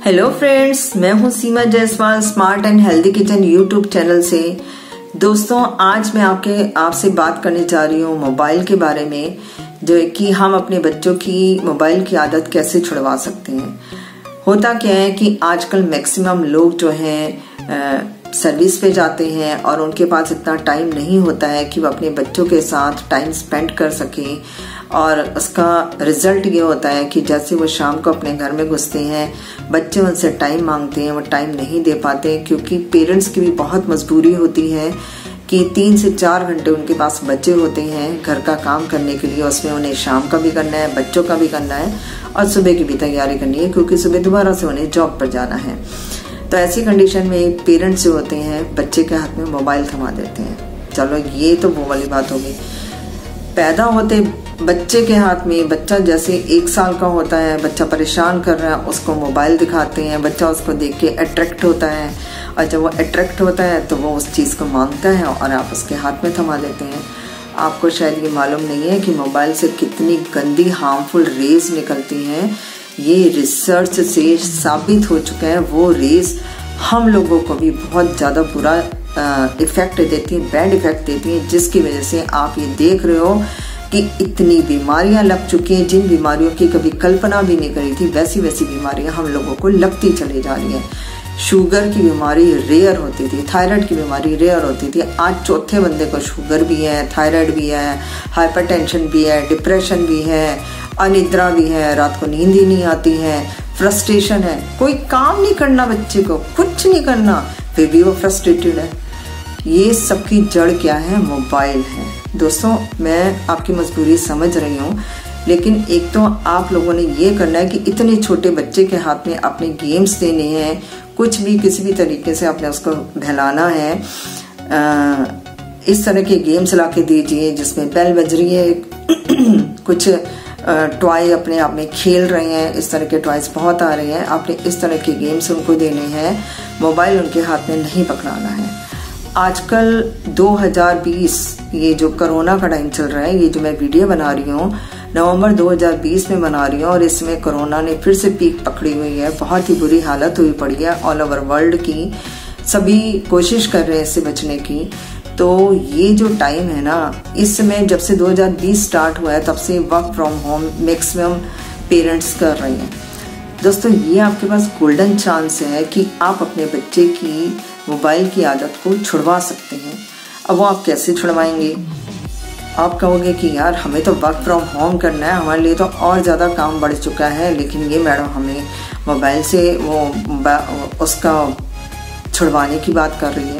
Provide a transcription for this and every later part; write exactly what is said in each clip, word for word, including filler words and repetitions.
Hello friends, मैं हूं Seema Jaiswal smart and healthy kitchen YouTube channel से। दोस्तों, आज मैं आपके आपसे बात करने जा रही हूं मोबाइल के बारे में, जो कि हम अपने बच्चों की मोबाइल की आदत कैसे छुड़वा सकते हैं। होता क्या है कि आजकल मैक्सिमम लोग जो हैं सर्विस पे जाते हैं और उनके पास इतना टाइम नहीं होता है कि वो अपने बच्चों के साथ टाइम स्पेंड कर सकें। और उसका रिजल्ट ये होता है कि जैसे वो शाम को अपने घर में घुसते हैं, बच्चे उनसे टाइम मांगते हैं, वो टाइम नहीं दे पाते, क्योंकि पेरेंट्स की भी बहुत मजबूरी होती है कि तीन से चार घंटे उनके पास बच्चे होते हैं घर का काम करने के लिए। उसमें उन्हें शाम का भी करना है, बच्चों का भी करना है और सुबह की भी तैयारी करनी है, क्योंकि सुबह दोबारा से उन्हें जॉब पर जाना है। तो ऐसी कंडीशन में पेरेंट्स जो होते हैं बच्चे के हाथ में मोबाइल थमा देते हैं। चलो, ये तो वो वाली बात होगी। पैदा होते बच्चे के हाथ में, बच्चा जैसे एक साल का होता है, बच्चा परेशान कर रहा है, उसको मोबाइल दिखाते हैं, बच्चा उसको देख के अट्रैक्ट होता है और जब वो अट्रैक्ट होता है तो वो उस चीज़ को मांगता है और आप उसके हाथ में थमा देते हैं। आपको शायद ये मालूम नहीं है कि मोबाइल से कितनी गंदी हार्मफुल रेज निकलती हैं। ये रिसर्च से साबित हो चुका है। वो रेज हम लोगों को भी बहुत ज़्यादा बुरा इफेक्ट देती है, बैड इफेक्ट देती है, जिसकी वजह से आप ये देख रहे हो कि इतनी बीमारियां लग चुकी हैं जिन बीमारियों की कभी कल्पना भी नहीं करी थी, वैसी वैसी बीमारियां हम लोगों को लगती चली जा रही हैं। शुगर की बीमारी रेयर होती थी, थायराइड की बीमारी रेयर होती थी, आज चौथे बंदे को शुगर भी है, थायराइड भी है, हाइपरटेंशन भी है, डिप्रेशन भी है, अनिद्रा भी है, रात को नींद ही नहीं आती है, फ्रस्ट्रेशन है, कोई काम नहीं करना, बच्चे को कुछ नहीं करना, फिर भी वो फ्रस्ट्रेटेड है। ये सबकी जड़ क्या है? मोबाइल है। दोस्तों, मैं आपकी मजबूरी समझ रही हूँ, लेकिन एक तो आप लोगों ने ये करना है कि इतने छोटे बच्चे के हाथ में अपने गेम्स देने हैं, कुछ भी किसी भी तरीके से आपने उसको बहलाना है। आ, इस तरह के गेम्स ला के दीजिए जिसमें बेल बज रही है, कुछ टॉय अपने आप में खेल रहे हैं। इस तरह के टॉयज बहुत आ रहे हैं। आपने इस तरह के गेम्स उनको देने हैं, मोबाइल उनके हाथ में नहीं पकड़ाना है। आजकल दो हज़ार बीस, ये जो कोरोना का टाइम चल रहा है, ये जो मैं वीडियो बना रही हूँ नवंबर दो हज़ार बीस में बना रही हूँ, और इसमें कोरोना ने फिर से पीक पकड़ी हुई है। बहुत ही बुरी हालत हुई पड़ी है ऑल ओवर वर्ल्ड की। सभी कोशिश कर रहे हैं इससे बचने की। तो ये जो टाइम है ना, इस समय जब से दो हज़ार बीस स्टार्ट हुआ है तब से work from home maximum parents कर रहे हैं। दोस्तों, ये आपके पास गोल्डन चांस है कि आप अपने बच्चे की मोबाइल की आदत को छुड़वा सकते हैं। अब वो आप कैसे छुड़वाएंगे? आप कहोगे कि यार हमें तो वर्क फ्रॉम होम करना है, हमारे लिए तो और ज़्यादा काम बढ़ चुका है, लेकिन ये मैडम हमें मोबाइल से वो उसका छुड़वाने की बात कर रही है।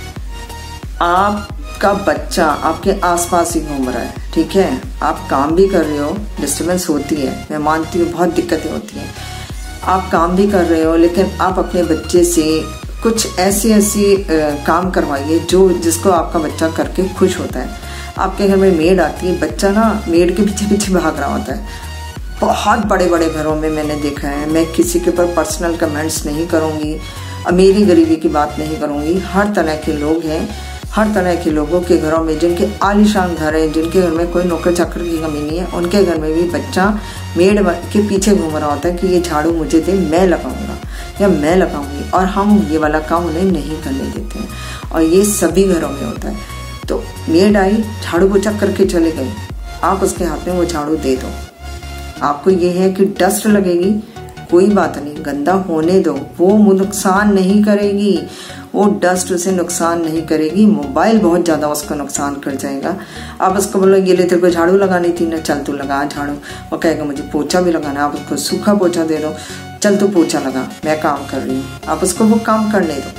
आपका बच्चा आपके आसपास ही घूम रहा है, ठीक है, आप काम भी कर रहे हो, डिस्टर्बेंस होती है, मैं मानती हूँ, बहुत दिक्कतें होती हैं। आप काम भी कर रहे हो, लेकिन आप अपने बच्चे से कुछ ऐसी ऐसी काम करवाइए जो जिसको आपका बच्चा करके खुश होता है। आपके घर में मेड आती है, बच्चा ना मेड के पीछे पीछे भाग रहा होता है। बहुत बड़े बड़े घरों में मैंने देखा है। मैं किसी के ऊपर पर्सनल कमेंट्स नहीं करूँगी, अमीरी गरीबी की बात नहीं करूँगी। हर तरह के लोग हैं, हर तरह के लोगों के घरों में, जिनके आलीशान घर हैं, जिनके घर में कोई नौकर चाकर की कमी नहीं है, उनके घर में भी बच्चा मेड के पीछे घूम रहा होता है कि ये झाड़ू मुझे दे, मैं लगाऊंगा या मैं लगाऊंगी, और हम ये वाला काम उन्हें नहीं करने देते हैं। और ये सभी घरों में होता है। तो मेड आई, झाड़ू पोछा करके चले गई, आप उसके हाथ में वो झाड़ू दे दो। आपको ये है कि डस्ट लगेगी, कोई बात नहीं, गंदा होने दो, वो नुकसान नहीं करेगी, वो डस्ट उसे नुकसान नहीं करेगी। मोबाइल बहुत ज्यादा उसको नुकसान कर जाएगा। आप उसको बोलो ये ले, तेरे को झाड़ू लगानी थी ना, चल तू लगा झाड़ू। वो कहेगा मुझे पोछा भी लगाना। आप उसको सूखा पोछा दे दो, चल तू पोछा लगा, मैं काम कर रही हूँ, आप उसको वो काम करने दो।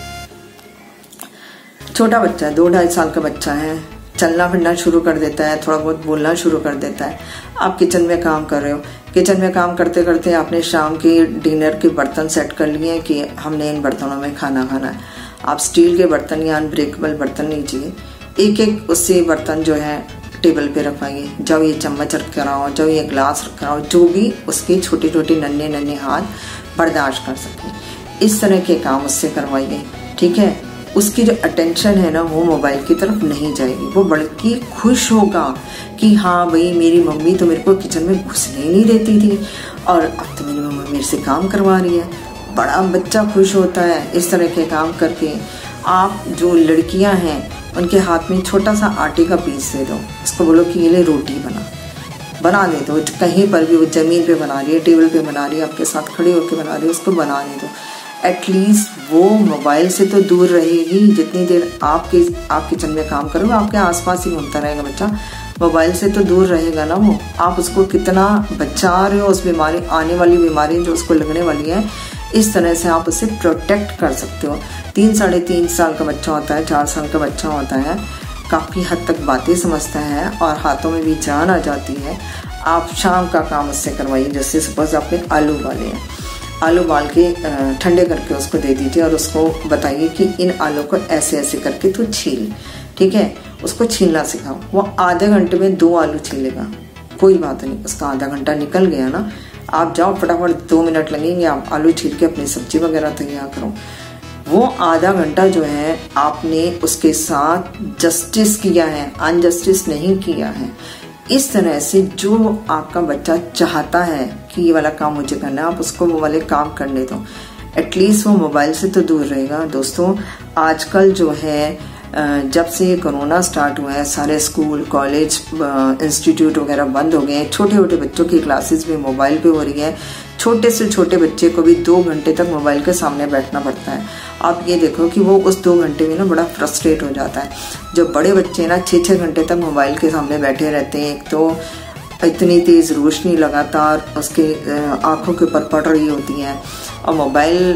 छोटा बच्चा है, दो ढाई साल का बच्चा है, चलना फिरना शुरू कर देता है, थोड़ा बहुत बोलना शुरू कर देता है। आप किचन में काम कर रहे हो, किचन में काम करते करते आपने शाम के डिनर के बर्तन सेट कर लिए कि हमने इन बर्तनों में खाना खाना है। आप स्टील के बर्तन या अनब्रेकेबल बर्तन लीजिए, एक एक उससे बर्तन जो है टेबल पे रखवाइए। जब ये चम्मच रख रहा हो, जब ये ग्लास रख रहा हो, जो भी उसके छोटे छोटे नन्हे नन्हे हाथ बर्दाश्त कर सके, इस तरह के काम उससे करवाइए, ठीक है। उसकी जो अटेंशन है ना, वो मोबाइल की तरफ नहीं जाएगी, वो बल्कि खुश होगा कि हाँ भाई, मेरी मम्मी तो मेरे को किचन में घुसने ही नहीं देती थी और अब तो मेरी मम्मी मेरे से काम करवा रही है। बड़ा बच्चा खुश होता है इस तरह के काम करके। आप जो लड़कियां हैं उनके हाथ में छोटा सा आटे का पीस दे दो, उसको बोलो कि ये ले रोटी बना बना दे दो। कहीं पर भी वो ज़मीन पे बना रही है, टेबल पे बना रही है, आपके साथ खड़े होकर बना रही है, उसको बना दे दो। एटलीस्ट वो मोबाइल से तो दूर रहेगी। जितनी देर आपके आप किचन में काम करोगे आपके आसपास ही घूमता रहेगा बच्चा, मोबाइल से तो दूर रहेगा ना वो। आप उसको कितना बचा रहे हो उस बीमारी, आने वाली बीमारी जो उसको लगने वाली है, इस तरह से आप उसे प्रोटेक्ट कर सकते हो। तीन साढ़े तीन साल का बच्चा होता है, चार साल का बच्चा होता है, काफ़ी हद तक बातें समझता है और हाथों में भी जान आ जाती है। आप शाम का काम उससे करवाइए। जैसे सपोज आपने आलू उबाले हैं, आलू उबाल के ठंडे करके उसको दे दीजिए और उसको बताइए कि इन आलू को ऐसे ऐसे करके तू छील, ठीक है। उसको छीलना सिखाओ। वो आधे घंटे में दो आलू छीलेगा, कोई बात नहीं, उसका आधा घंटा निकल गया ना। आप जाओ फटाफट, दो मिनट लगेंगे, आप आलू छील के अपनी सब्जी वगैरह तैयार करो। वो आधा घंटा जो है आपने उसके साथ जस्टिस किया है, अनजस्टिस नहीं किया है। इस तरह से जो आपका बच्चा चाहता है कि ये वाला काम मुझे करना है, आप उसको वो वाले काम करने दो। एटलीस्ट वो मोबाइल से तो दूर रहेगा। दोस्तों, आजकल जो है जब से कोरोना स्टार्ट हुआ है, सारे स्कूल, कॉलेज, इंस्टीट्यूट वगैरह बंद हो गए हैं। छोटे छोटे बच्चों की क्लासेस भी मोबाइल पे हो रही है। छोटे से छोटे बच्चे को भी दो घंटे तक मोबाइल के सामने बैठना पड़ता है। आप ये देखो कि वो उस दो घंटे में ना बड़ा फ्रस्ट्रेट हो जाता है। जो बड़े बच्चे ना छः छः घंटे तक मोबाइल के सामने बैठे रहते हैं। एक तो इतनी तेज़ रोशनी लगातार उसके आँखों के ऊपर पड़ रही होती है, और मोबाइल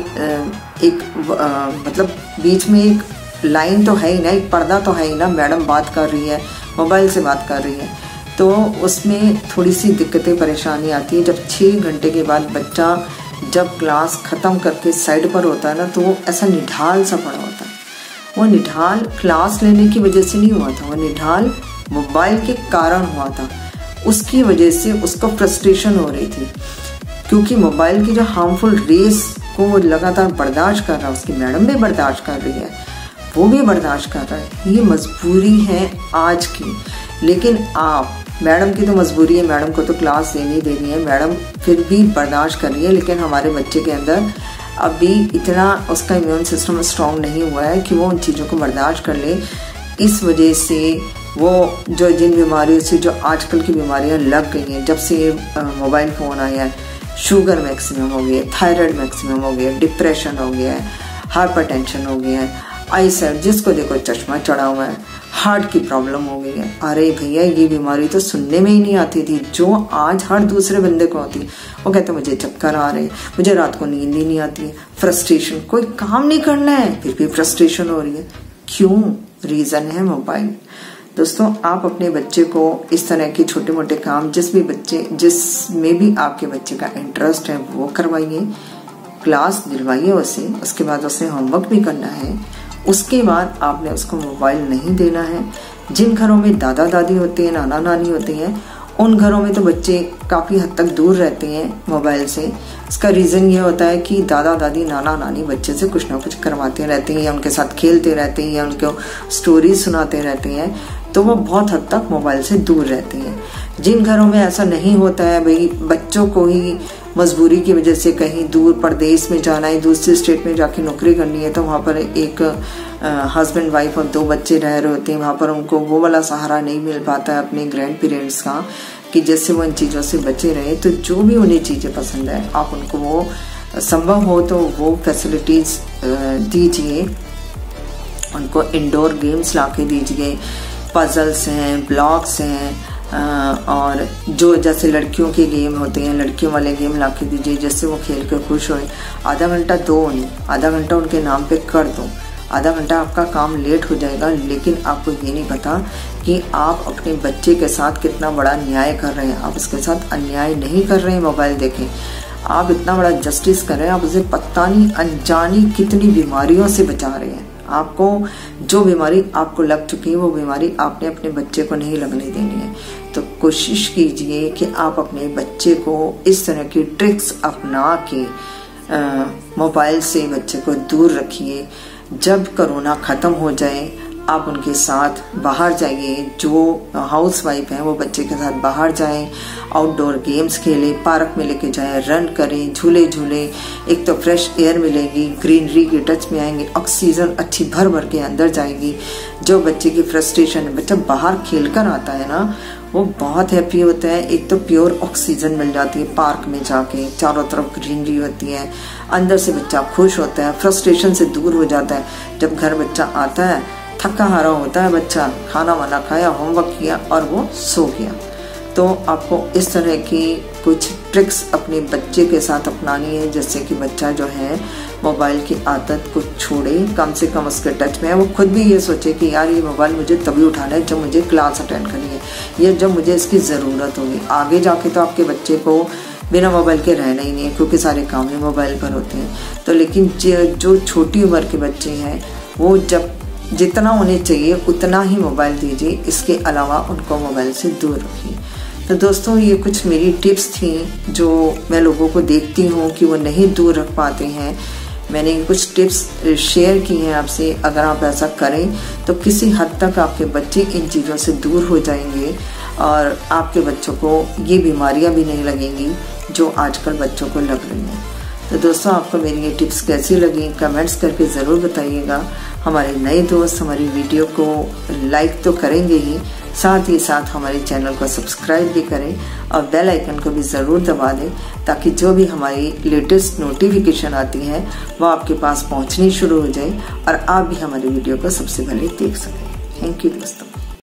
एक मतलब बीच में एक लाइन तो है ही ना, एक पर्दा तो है ही ना। मैडम बात कर रही है, मोबाइल से बात कर रही है, तो उसमें थोड़ी सी दिक्कतें परेशानी आती है। जब छः घंटे के बाद बच्चा जब क्लास ख़त्म करके साइड पर होता है ना, तो वो ऐसा निढाल सा पड़ा होता है। वो निढाल क्लास लेने की वजह से नहीं हुआ था, वो निढाल मोबाइल के कारण हुआ था। उसकी वजह से उसको फ्रस्ट्रेशन हो रही थी, क्योंकि मोबाइल की जो हार्मफुल रेस को वो लगातार बर्दाश्त कर रहा है। उसकी मैडम भी बर्दाश्त कर रही है, वो भी बर्दाश्त कर रहा है। ये मजबूरी है आज की। लेकिन आप, मैडम की तो मजबूरी है, मैडम को तो क्लास देनी देनी है, मैडम फिर भी बर्दाश्त कर रही है। लेकिन हमारे बच्चे के अंदर अभी इतना उसका इम्यून सिस्टम स्ट्रॉन्ग नहीं हुआ है कि वो उन चीज़ों को बर्दाश्त कर ले। इस वजह से वो जो जिन बीमारियों से जो आजकल की बीमारियां लग गई हैं, जब से मोबाइल फ़ोन आया है, शुगर मैक्सिमम हो गया है, थायराइड मैक्सिमम हो गया है, डिप्रेशन हो गया है, हाइपरटेंशन हो गया है, आई साइड जिसको देखो चश्मा चढ़ा हुआ है, हार्ट की प्रॉब्लम हो गई है। अरे भैया, ये बीमारी तो सुनने में ही नहीं आती थी, जो आज हर दूसरे बंदे को होती है। वो कहते मुझे चक्कर आ रहे हैं, मुझे रात को नींद ही नहीं आती है, फ्रस्ट्रेशन, कोई काम नहीं करना है फिर भी फ्रस्ट्रेशन हो रही है। क्यों? रीज़न है मोबाइल। दोस्तों, आप अपने बच्चे को इस तरह के छोटे मोटे काम, जिस भी बच्चे जिसमें भी आपके बच्चे का इंटरेस्ट है वो करवाइए, क्लास दिलवाइए उसे। उसके बाद उसे होमवर्क भी करना है। उसके बाद आपने उसको मोबाइल नहीं देना है। जिन घरों में दादा दादी होते हैं, नाना नानी होते हैं, उन घरों में तो बच्चे काफ़ी हद तक दूर रहते हैं मोबाइल से। इसका रीज़न ये होता है कि दादा दादी, नाना नानी बच्चे से कुछ ना कुछ करवाते रहते हैं, या उनके साथ खेलते रहते हैं, या उनको स्टोरी सुनाते रहते हैं, तो वो बहुत हद तक मोबाइल से दूर रहते हैं। जिन घरों में ऐसा नहीं होता है, भाई बच्चों को ही मजबूरी की वजह से कहीं दूर प्रदेश में जाना है, दूसरे स्टेट में जाके नौकरी करनी है, तो वहाँ पर एक हस्बैंड वाइफ और दो बच्चे रह रहे होते हैं, वहाँ पर उनको वो वाला सहारा नहीं मिल पाता है अपने ग्रैंड पेरेंट्स का, कि जैसे वो इन चीज़ों से बचे रहे। तो जो भी उन्हें चीज़ें पसंद है, आप उनको वो संभव हो तो वो फैसिलिटीज़ दीजिए। उनको इंडोर गेम्स ला के दीजिए, पजल्स हैं, ब्लॉक्स हैं, और जो जैसे लड़कियों के गेम होते हैं, लड़कियों वाले गेम ला के दीजिए, जिससे वो खेल कर खुश होए। आधा घंटा दो नहीं, आधा घंटा उनके नाम पे कर दो। आधा घंटा आपका काम लेट हो जाएगा, लेकिन आपको ये नहीं पता कि आप अपने बच्चे के साथ कितना बड़ा न्याय कर रहे हैं। आप उसके साथ अन्याय नहीं कर रहे हैं मोबाइल देखें, आप इतना बड़ा जस्टिस कर रहे हैं। आप उसे पता नहीं अनजानी कितनी बीमारियों से बचा रहे हैं। आपको जो बीमारी आपको लग चुकी है, वो बीमारी आपने अपने बच्चे को नहीं लगने देनी है। तो कोशिश कीजिए कि आप अपने बच्चे को इस तरह की ट्रिक्स अपना के मोबाइल से बच्चे को दूर रखिए। जब कोरोना ख़त्म हो जाए, आप उनके साथ बाहर जाइए। जो हाउस वाइफ हैं वो बच्चे के साथ बाहर जाएं, आउटडोर गेम्स खेलें, पार्क में लेके जाएं, रन करें, झूले झूलें। एक तो फ्रेश एयर मिलेगी, ग्रीनरी के टच में आएंगे, ऑक्सीजन अच्छी भर भर के अंदर जाएगी। जो बच्चे की फ्रस्ट्रेशन है, बच्चा बाहर खेल कर आता है ना, वो बहुत हैप्पी होता है। एक तो प्योर ऑक्सीजन मिल जाती है पार्क में जाके, चारों तरफ ग्रीनरी होती है, अंदर से बच्चा खुश होता है, फ्रस्ट्रेशन से दूर हो जाता है। जब घर बच्चा आता है, थका हारा होता है बच्चा, खाना वाना खाया, होमवर्क किया और वो सो गया। तो आपको इस तरह की कुछ ट्रिक्स अपने बच्चे के साथ अपनानी है, जिससे कि बच्चा जो है मोबाइल की आदत को छोड़े, कम से कम उसके टच में है। वो खुद भी ये सोचे कि यार ये मोबाइल मुझे तभी उठाना है जब मुझे क्लास अटेंड करनी है, या जब मुझे इसकी ज़रूरत होगी। आगे जाके तो आपके बच्चे को बिना मोबाइल के रहना ही नहीं है, क्योंकि सारे काम ही मोबाइल पर होते हैं। तो लेकिन जो छोटी उम्र के बच्चे हैं, वो जब जितना उन्हें चाहिए उतना ही मोबाइल दीजिए, इसके अलावा उनको मोबाइल से दूर रखिए। तो दोस्तों, ये कुछ मेरी टिप्स थी जो मैं लोगों को देखती हूँ कि वो नहीं दूर रख पाते हैं। मैंने कुछ टिप्स शेयर की हैं आपसे। अगर आप ऐसा करें तो किसी हद तक आपके बच्चे इन चीज़ों से दूर हो जाएंगे और आपके बच्चों को ये बीमारियां भी नहीं लगेंगी जो आजकल बच्चों को लग रही हैं। तो दोस्तों, आपको मेरी ये टिप्स कैसी लगी कमेंट्स करके ज़रूर बताइएगा। हमारे नए दोस्त हमारी वीडियो को लाइक तो करेंगे ही, साथ ही साथ हमारे चैनल को सब्सक्राइब भी करें और बेल आइकन को भी ज़रूर दबा दें, ताकि जो भी हमारी लेटेस्ट नोटिफिकेशन आती है वो आपके पास पहुंचनी शुरू हो जाए और आप भी हमारी वीडियो को सबसे पहले देख सकें। थैंक यू दोस्तों।